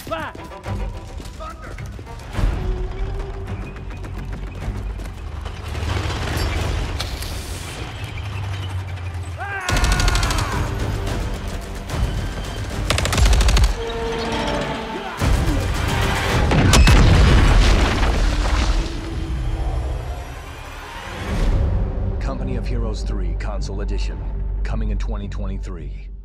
Back! Thunder! Company of Heroes 3 Console Edition, coming in 2023.